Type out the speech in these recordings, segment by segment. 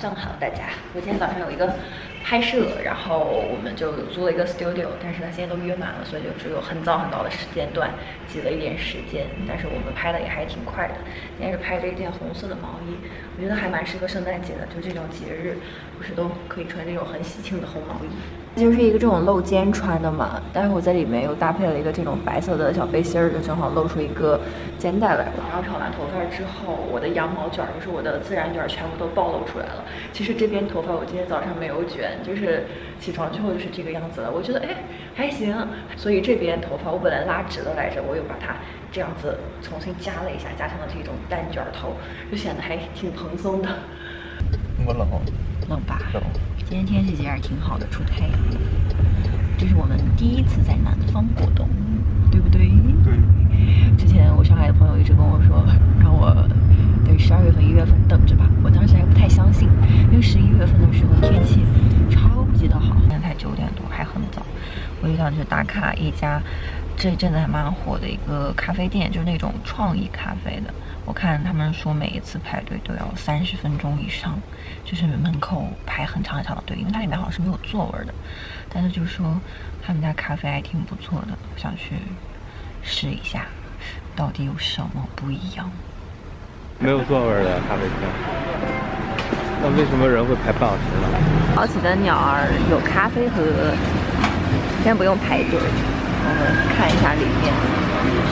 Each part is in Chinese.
上好，大家。我今天早上有一个拍摄，然后我们就租了一个 studio， 但是它现在都约满了，所以就只有很早的时间段挤了一点时间。但是我们拍的也还挺快的。今天是拍了一件红色的毛衣，我觉得还蛮适合圣诞节的，就这种节日，不是都可以穿这种很喜庆的红毛衣。就是一个这种露肩穿的嘛，但是我在里面又搭配了一个这种白色的小背心儿，就正好露出一个肩带来。然后炒完头发之后，我的羊毛卷，就是我的自然卷，全部都暴露出来了。其实这边头发我今天早上没有卷，就是起床之后就是这个样子了。我觉得还行，所以这边头发我本来拉直了来着，我又把它这样子重新夹了一下，夹成了这种单卷头，就显得还挺蓬松的。 我冷。 冷吧？冷。今天天气其实还挺好的，出太阳。这是我们第一次在南方活动，对不对？ 对。 之前我上海的朋友一直跟我说，让我等12月份、1月份等着吧。我当时还不太相信，因为11月份的时候天气超级的好，现在才9点多，还很早。我就想去打卡一家这一阵子还蛮火的一个咖啡店，就是那种创意咖啡的。我看他们说每一次排队都要30分钟以上，就是门口排很长很长的队，因为它里面好像是没有座位的。但是就是说他们家咖啡还挺不错的，我想去试一下，到底有什么不一样。 没有座位的咖啡厅，那为什么人会排半小时呢？ 好奇的鸟儿有咖啡喝，先不用排队，我们看一下里面。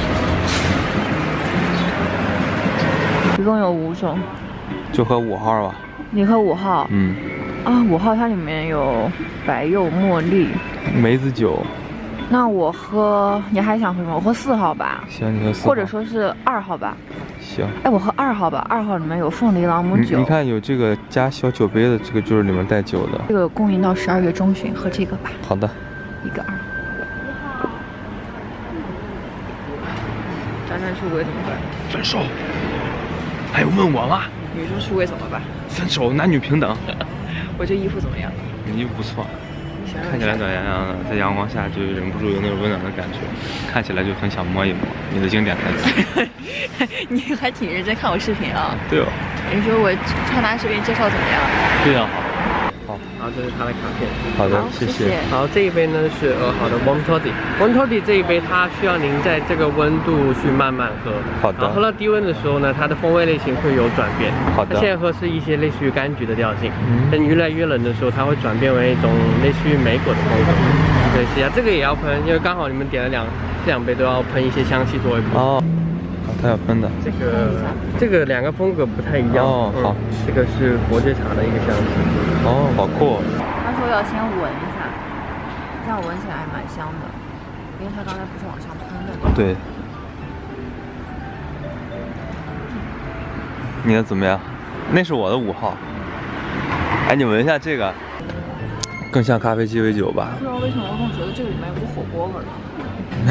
一共有5种， 就喝5号吧。 你喝5号？ 嗯。 啊，5号它里面有白柚、茉莉、 梅子酒。 那我喝，你还想喝什么？我喝4号吧。 行，你喝4号。 或者说是2号吧。 行。 我喝2号吧。2号里面有凤梨朗姆酒。 你看有这个加小酒杯的，这个就是里面带酒的。 这个供应到12月中旬，喝这个吧。 好的。 一个2号。张张出轨怎么办？ 分手。还有问我吗？ 女生出轨怎么办？ 分手，男女平等。 我这衣服怎么样？ 你衣服不错，看起来暖洋洋的，在阳光下就忍不住有那种温暖的感觉，看起来就很想摸一摸。你的经典台词。 你还挺认真看我视频啊？ 对哦。 你说我穿搭视频介绍怎么样？ 非常好。 好，然后这是它的卡片。 好的，谢谢。 好，这一杯呢是好的 warm toddy。warm toddy 这一杯它需要您在这个温度去慢慢喝。 好的。 然后喝到低温的时候呢，它的风味类型会有转变。 好的。 它现在喝是一些类似于柑橘的调性，等越来越冷的时候，它会转变为一种类似于莓果的风格。对，是啊，这个也要喷，因为刚好你们点了这两杯都要喷一些香气作为补充。 哦。它要喷的。 这个2个风格不太一样。 哦，好。 这个是伯爵茶的一个香气。 哦，好酷。 他说要先闻一下，这样闻起来还蛮香的，因为他刚才不是往上喷的。 对。你的怎么样？那是我的5号。哎，你闻一下这个，更像咖啡鸡尾酒吧？ 不知道为什么我总觉得这个里面有股火锅味呢。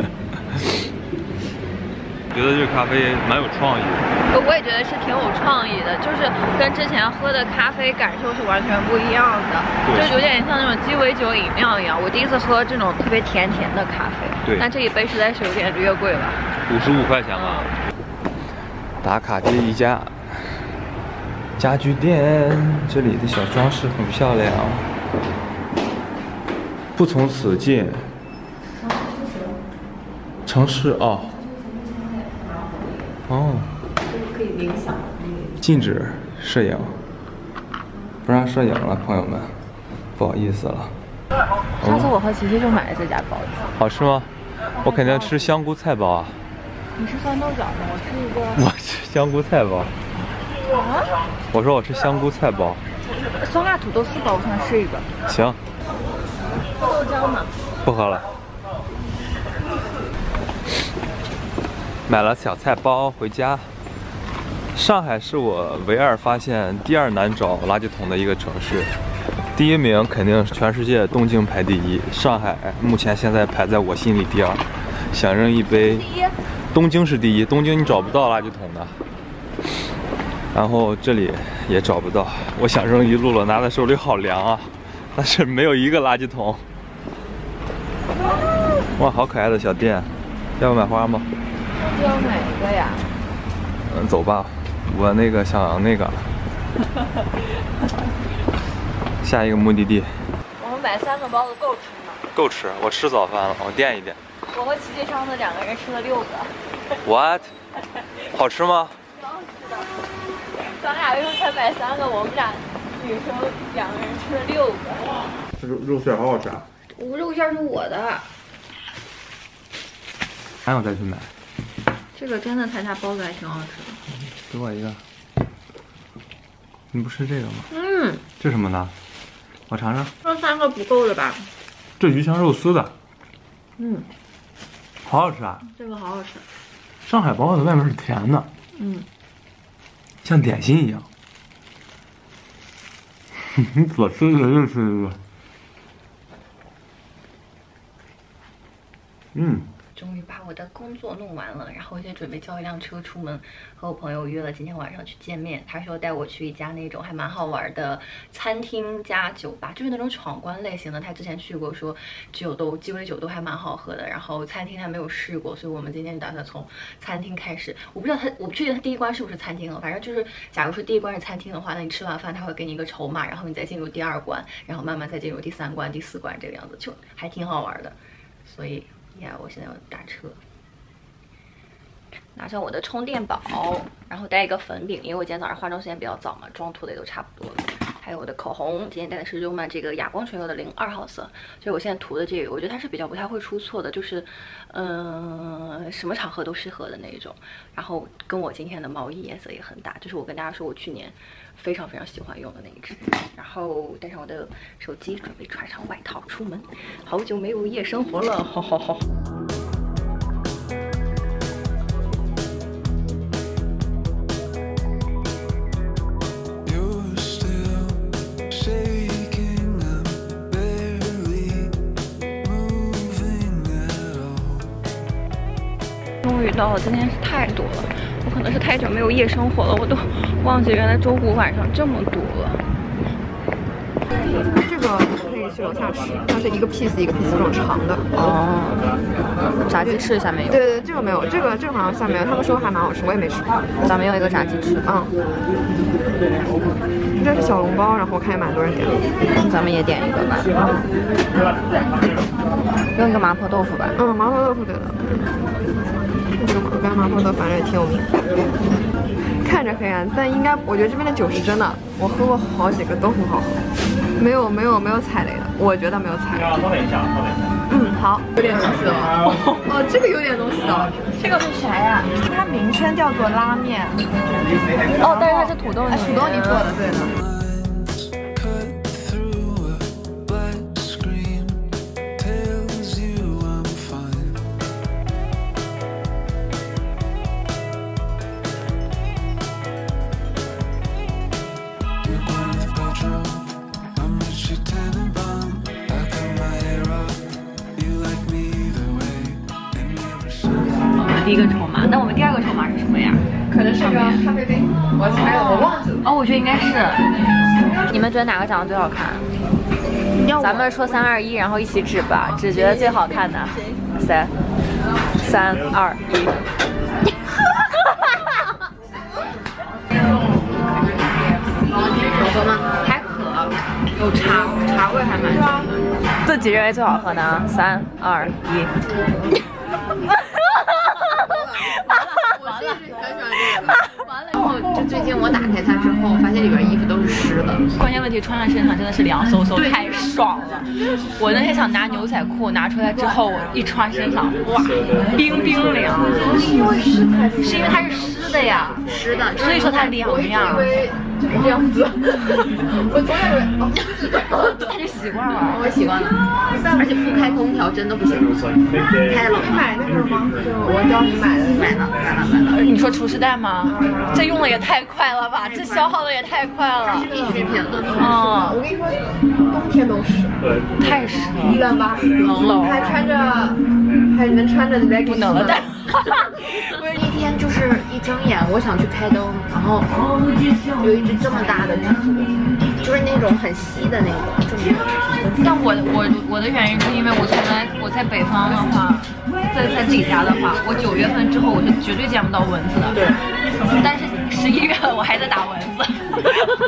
觉得这个咖啡蛮有创意的。 我也觉得是挺有创意的，就是跟之前喝的咖啡感受是完全不一样的，就有点像那种鸡尾酒饮料一样。我第一次喝这种特别甜的咖啡， 对， 但这一杯实在是有点略贵了 ，55块钱吧。打卡这一家家具店，这里的小装饰很漂亮。不从此进。城市哦。哦， 可以冥想。 禁止摄影，不让摄影了，朋友们，不好意思了。 上次我和琪琪就买了这家包子。 好吃吗？我肯定吃香菇菜包啊。 你吃酸豆角吗？我吃一个。 我吃香菇菜包。 啊？ 我说我吃香菇菜包。 酸辣土豆丝包，我想试一个。 行。 豆浆呢？ 不喝了。买了小菜包回家。上海是我唯二发现第2难找垃圾桶的一个城市，第1名肯定是全世界东京排第1，上海目前现在排在我心里第2。想扔一杯，东京是第1，东京你找不到垃圾桶的，然后这里也找不到。我想扔一路了，拿在手里好凉啊，但是没有一个垃圾桶。哇，好可爱的小店，要不买花吗？ 要买一个呀。 走吧，我那个想那个下一个目的地。 我们买3个包子够吃吗？ 够吃，我吃早饭了，我垫一垫。 我和齐上次2个人吃了6个。 What？ 好吃吗？ 超好吃的。咱俩为什么才买3个？我们俩女生2个人吃了6个。 肉馅好好吃啊！ 肉馅是我的。 还想再去买。 这个真的他家包子还挺好吃的。 给我一个。你不吃这个吗？ 嗯。 这什么呢？我尝尝。 这3个不够了吧？ 这鱼香肉丝的。 嗯。 好好吃啊！ 这个好好吃。 上海包子外面是甜的。 嗯。 像点心一样。你左吃一个右吃一个。嗯。 终于把我的工作弄完了，然后我现在准备叫一辆车出门，和我朋友约了今天晚上去见面。他说带我去一家那种还蛮好玩的餐厅加酒吧，就是那种闯关类型的。他之前去过，说鸡尾酒都还蛮好喝的。然后餐厅他没有试过，所以我们今天打算从餐厅开始。我不确定他第一关是不是餐厅了，反正就是假如说第一关是餐厅的话，那你吃完饭他会给你一个筹码，然后你再进入第2关，然后慢慢再进入第3关、第4关这个样子，就还挺好玩的。所以。我现在要打车，拿上我的充电宝，然后带一个粉饼，因为我今天早上化妆时间比较早嘛，妆涂的也都差不多了。还有我的口红，今天带的是优曼这个哑光唇釉的02号色，就是我现在涂的这个，我觉得它是比较不太会出错的，就是什么场合都适合的那一种。然后跟我今天的毛衣颜色也很搭，就是我跟大家说我去年非常非常喜欢用的那一支。然后带上我的手机，准备穿上外套出门。好久没有夜生活了，吼吼吼。终于到了，今天是太多了，我可能是太久没有夜生活了，我都忘记原来周五晚上这么多了。 这个可以去楼下吃，它是一个 piece 一个 piece 这种长的。 哦，炸鸡翅下面有。 对，这个没有，这个好像下面他们说还蛮好吃，我也没吃过。 咱们要一个炸鸡翅。 嗯。这是小笼包，然后我看也蛮多人点的。 咱们也点一个吧。用一个麻婆豆腐吧。 嗯，麻婆豆腐对的。这个苦干麻婆豆腐反正也挺有名的。看着黑暗，但应该我觉得这边的酒是真的，我喝过好几个都很好喝，没有踩雷的，我觉得没有踩雷。 稍等一下。 嗯，好，有点东西了。哦，这个有点东西了。 这个是啥呀？ 它名称叫做拉面。 哦，但是它是土豆泥做的，对的。 第一个筹码，那我们第2个筹码是什么呀？ 可能是个咖啡杯，我猜的，我忘记了。 哦，我觉得应该是。你们觉得哪个长得最好看？咱们说3、2、1，然后一起指吧，只觉得最好看的。3、2、1。 好喝吗？ 还可，有茶味还蛮重的。自己认为最好喝的，3、2、1。 我是很喜欢这个。完了，然后就最近我打开它之后，发现里边衣服都是湿的。 关键问题穿在身上真的是凉飕飕，太爽了。我那天想拿牛仔裤拿出来之后，我一穿身上，哇，冰冰凉。是因为湿还是？是因为它是湿的呀， 湿的， 所以说它凉呀。 就是这样子，我从来以为他就习惯了， 我习惯了，而且不开空调真的不行，开了。你买那个吗？就我教你买的，买了。 你说厨师蛋吗？这用的也太快了吧，这消耗的也太快了。 必需品了。 嗯， 我跟你说，冬天都湿， 太湿了， 冷吧？冷，还能穿着 leggings 不能了，但不是那天就是一睁眼，我想去开灯，然后有一只这么大的蜘蛛，就是那种很稀的那种。 但我的原因是因为我在北方的话，在自己家的话，我9月份之后我是绝对见不到蚊子的。对。但是11月我还在打蚊子。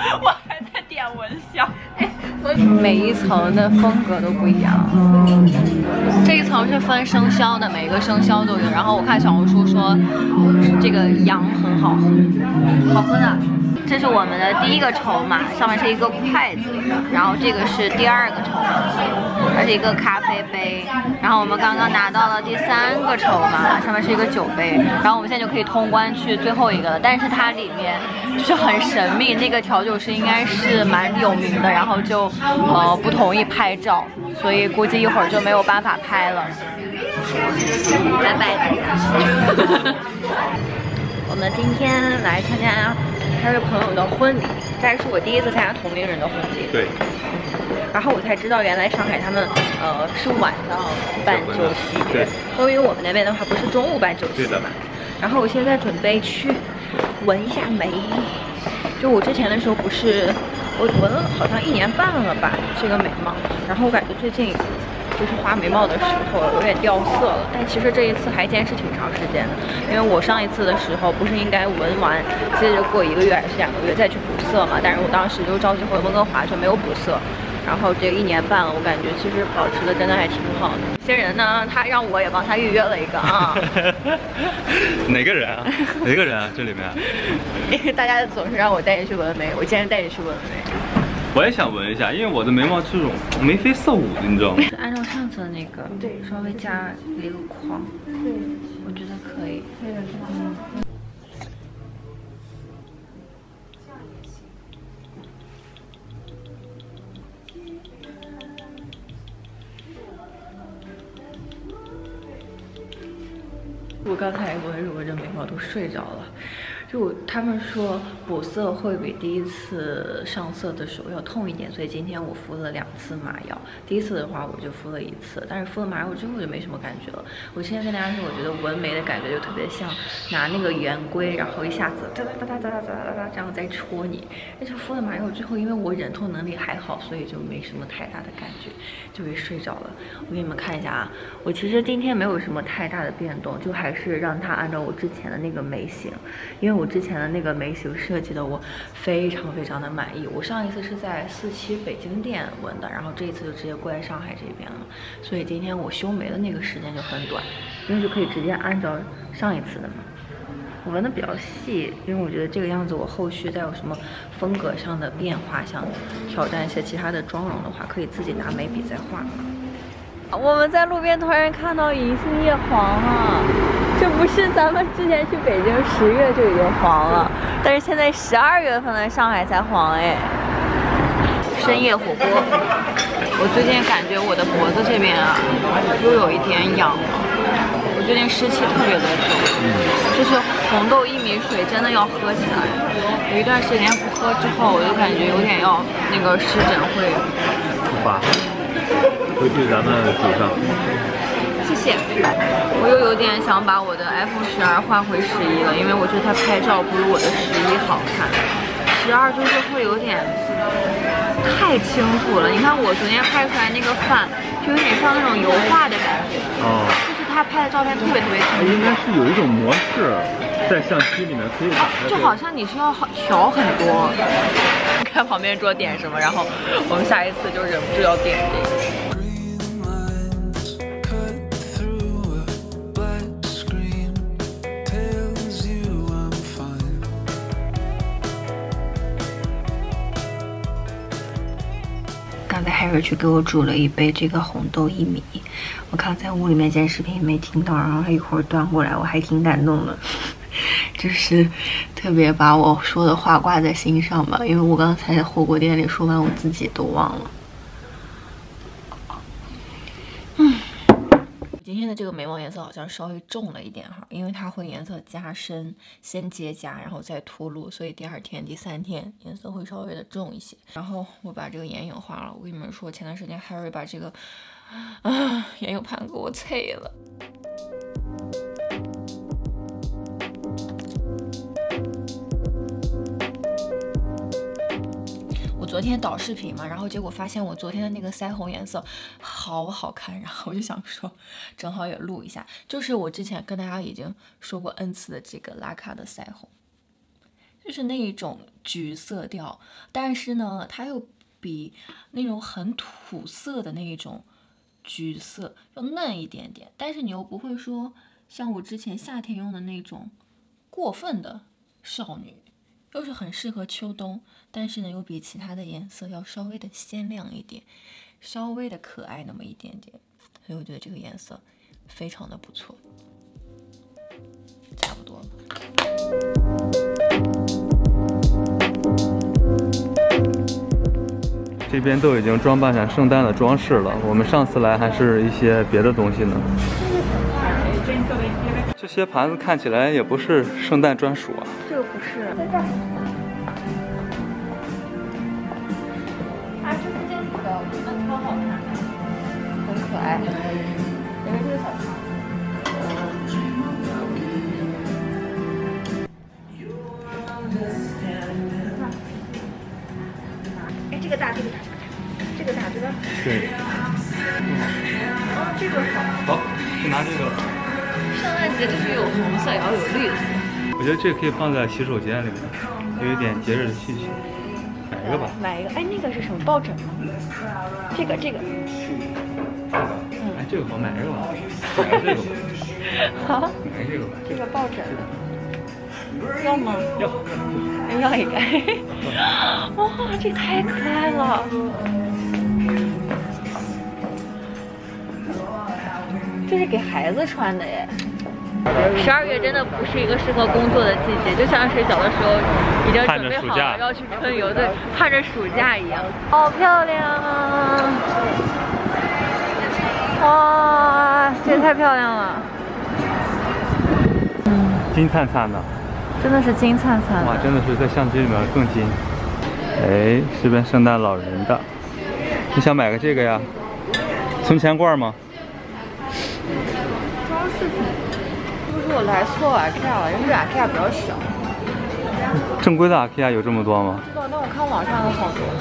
每一层的风格都不一样。这一层是分生肖的，每个生肖都有。然后我看小红书说，这个羊很好喝，好喝的。这是我们的第一个筹码，上面是一个筷子，然后这个是第二个筹码，它是一个咖啡杯。然后我们刚刚拿到了第3个筹码，上面是一个酒杯。然后我们现在就可以通关去最后一个了，但是它里面就是很神秘，那个调酒师应该是蛮有名的，然后就不同意拍照，所以估计一会儿就没有办法拍了。拜拜大家。我们今天来参加他的朋友的婚礼，这是我第一次参加同龄人的婚礼。 对。 然后我才知道，原来上海他们是晚上办酒席， 对， 因为我们那边的话不是中午办酒席嘛。然后我现在准备去纹一下眉，就我之前的时候不是我纹了好像1年半了吧这个眉毛，然后我感觉最近就是画眉毛的时候有点掉色了，但其实这一次还坚持挺长时间的，因为我上一次的时候不是应该纹完接着过1个月还是2个月再去补色嘛，但是我当时就着急回温哥华就没有补色。然后这个1年半了，我感觉其实保持的真的还挺好的。新人呢，他让我也帮他预约了一个啊。 哪个人啊？哪个人啊？这里面？ 因为大家总是让我带你去纹眉，我今天带你去纹眉。 我也想纹一下，因为我的眉毛这种眉飞色舞的，你知道吗？ 按照上次的那个，对，稍微加一个框，对，我觉得可以。我刚才纹着眉毛都睡着了，就他们说补色会比第一次上色的时候要痛一点，所以今天我敷了2次麻药。第一次的话我就敷了1次，但是敷了麻药之后就没什么感觉了。我之前跟大家说，我觉得纹眉的感觉就特别像拿那个圆规，然后一下子哒哒哒哒哒哒哒哒这样在戳你。但是敷了麻药之后，因为我忍痛能力还好，所以就没什么太大的感觉，就给睡着了。我给你们看一下啊，我其实今天没有什么太大的变动，就还是让它按照我之前的那个眉形，因为我之前的那个眉形设计的我非常非常的满意。我上一次是在47北京店纹的，然后这一次就直接过来上海这边了，所以今天我修眉的那个时间就很短，因为就可以直接按照上一次的嘛。我纹的比较细，因为我觉得这个样子我后续再有什么风格上的变化，想挑战一些其他的妆容的话，可以自己拿眉笔再画。我们在路边突然看到银杏叶黄了，这不是咱们之前去北京10月就已经黄了，但是现在12月份的上海才黄哎。深夜火锅，我最近感觉我的脖子这边啊又有一点痒了，我最近湿气特别的重，就是红豆薏米水真的要喝起来，有一段时间不喝之后，我就感觉有点要那个湿疹会出发。回去咱们补上。 谢谢。我又有点想把我的 F12换回11了，因为我觉得它拍照不如我的11好看。12就是会有点太清楚了。你看我昨天拍出来那个饭，就有点像那种油画的感觉。哦。就是他拍的照片特别特别清楚。 应该是有一种模式，在相机里面可以打开。 就好像你需要调很多。看旁边桌点什么，然后我们下一次就忍不住要点这个。刚才 Harry 去给我煮了一杯这个红豆薏米，我刚在屋里面剪视频没听到，然后他一会儿端过来，我还挺感动的。就是特别把我说的话挂在心上吧，因为我刚才在火锅店里说完，我自己都忘了。今天的这个眉毛颜色好像稍微重了一点哈，因为它会颜色加深，先结痂，然后再脱露，所以第2天、第3天颜色会稍微的重一些。然后我把这个眼影画了，我跟你们说，前段时间 Harry 把这个眼影盘给我碎了。昨天导视频嘛，然后结果发现我昨天的那个腮红颜色好好看，然后我就想说，正好也录一下。就是我之前跟大家已经说过 N 次的这个拉卡的腮红，就是那一种橘色调，但是呢，它又比那种很土色的那种橘色要嫩一点点，但是你又不会说像我之前夏天用的那种过分的少女，又是很适合秋冬，但是呢又比其他的颜色要稍微的鲜亮一点，稍微的可爱那么一点点，所以我觉得这个颜色非常的不错。差不多了。 这边都已经装扮上圣诞的装饰了，我们上次来还是一些别的东西呢。这些盘子看起来也不是圣诞专属啊。 这个不是。啊，这是这个，我觉得超好看的，很可爱。因为这个小长。哎，这个大，这个大，这个大，对吧？ 对。 哦，这个好。 好，就拿这个。 圣诞节就是有红色，也要有绿色。 我觉得这个可以放在洗手间里面，有一点节日的气息。买一个吧。 买一个。哎，那个是什么抱枕吗？这个。 哎，这个好，买一个吧。买这个吧。 好。 买这个吧。 这个抱枕。要吗？ 要。 要一个。哇，这太可爱了。这是给孩子穿的耶。12月真的不是一个适合工作的季节，就像是小的时候已经准备好了要去春游，对，盼着暑假一样。好漂亮啊！哇，这也太漂亮了。 金灿灿的。 真的是金灿灿的。 哇，真的是在相机里面更金。哎，这边圣诞老人的，你想买个这个呀？存钱罐吗？ 装饰品。是不是我来错 IKEA 了？因为这 IKEA 比较小。 正规的 IKEA 有这么多吗？ 不知道，但我看网上有好多。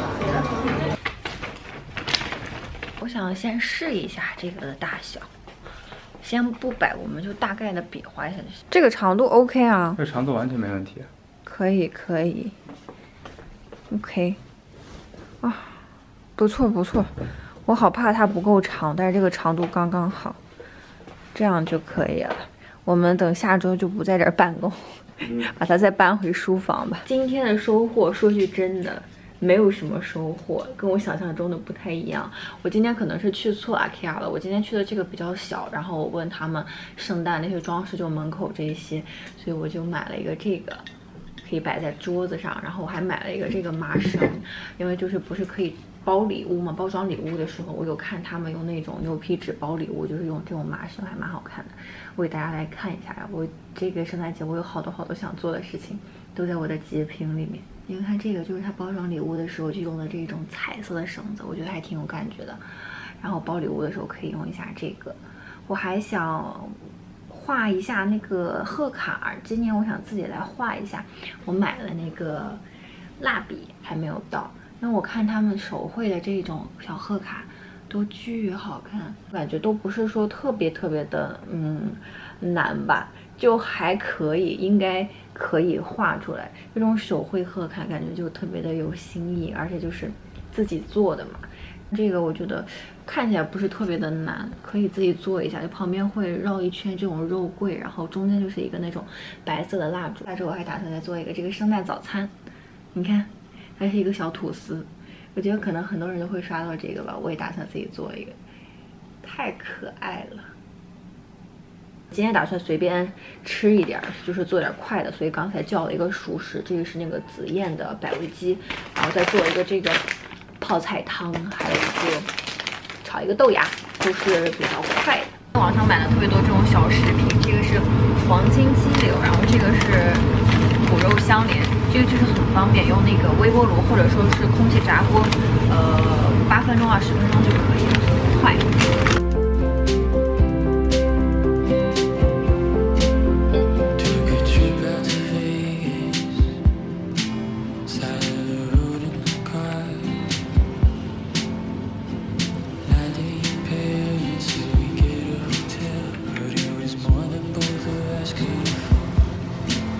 我想先试一下这个的大小。先不摆，我们就大概的比划一下就行。这个长度 OK 啊？ 这长度完全没问题。 可以。OK。啊，不错。我好怕它不够长，但是这个长度刚刚好，这样就可以了。我们等下周就不在这儿办公，把它再搬回书房吧。今天的收获，说句真的。没有什么收获，跟我想象中的不太一样。我今天可能是去错 IKEA 了，我今天去的这个比较小，然后我问他们圣诞那些装饰就门口这一些，所以我就买了一个这个，可以摆在桌子上。然后我还买了一个这个麻绳，因为就是不是可以包礼物嘛，包装礼物的时候，我有看他们用那种牛皮纸包礼物，就是用这种麻绳，还蛮好看的。我给大家来看一下呀，我这个圣诞节我有好多想做的事情，都在我的截屏里面。因为它这个就是它包装礼物的时候就用的这种彩色的绳子，我觉得还挺有感觉的。然后包礼物的时候可以用一下这个。我还想画一下那个贺卡，今年我想自己来画一下。我买了那个蜡笔还没有到，因为我看他们手绘的这种小贺卡都巨好看，感觉都不是说特别的难吧，就还可以，应该可以画出来。这种手绘贺卡感觉就特别的有新意，而且就是自己做的嘛。这个我觉得看起来不是特别的难，可以自己做一下。就旁边会绕一圈这种肉桂，然后中间就是一个那种白色的蜡烛。下周我还打算再做一个这个圣诞早餐，你看，它是一个小吐司。我觉得可能很多人都会刷到这个吧，我也打算自己做一个，太可爱了。今天打算随便吃一点，就是做点快的，所以刚才叫了一个熟食，这个是那个紫燕的百味鸡，然后再做一个这个泡菜汤，还有一个炒一个豆芽，都是比较快的。网上买了特别多这种小食品，这个是黄金鸡柳，然后这个是骨肉相连，这个就是很方便，用那个微波炉或者说是空气炸锅，8分钟啊10分钟就可以了，很快。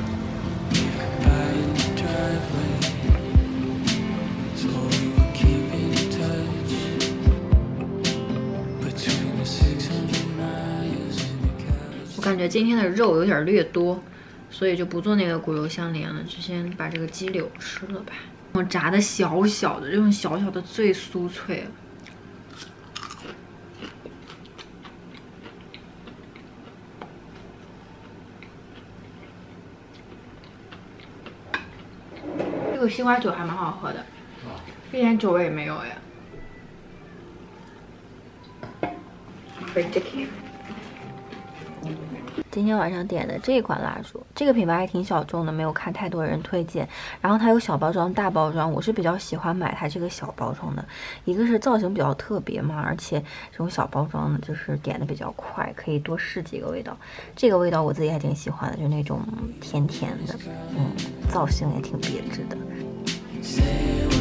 Keep it 觉今天的肉有点略多，所以就不做那个骨肉相连了，就先把这个鸡柳吃了吧。我炸的小小的，这种小小的最酥脆了。这个西瓜酒还蛮好喝的，一点酒味也没有呀。今天晚上点的这款蜡烛，这个品牌还挺小众的，没有看太多人推荐。然后它有小包装、大包装，我是比较喜欢买它这个小包装的。一个是造型比较特别嘛，而且这种小包装呢，就是点的比较快，可以多试几个味道。这个味道我自己还挺喜欢的，就那种甜甜的，造型也挺别致的。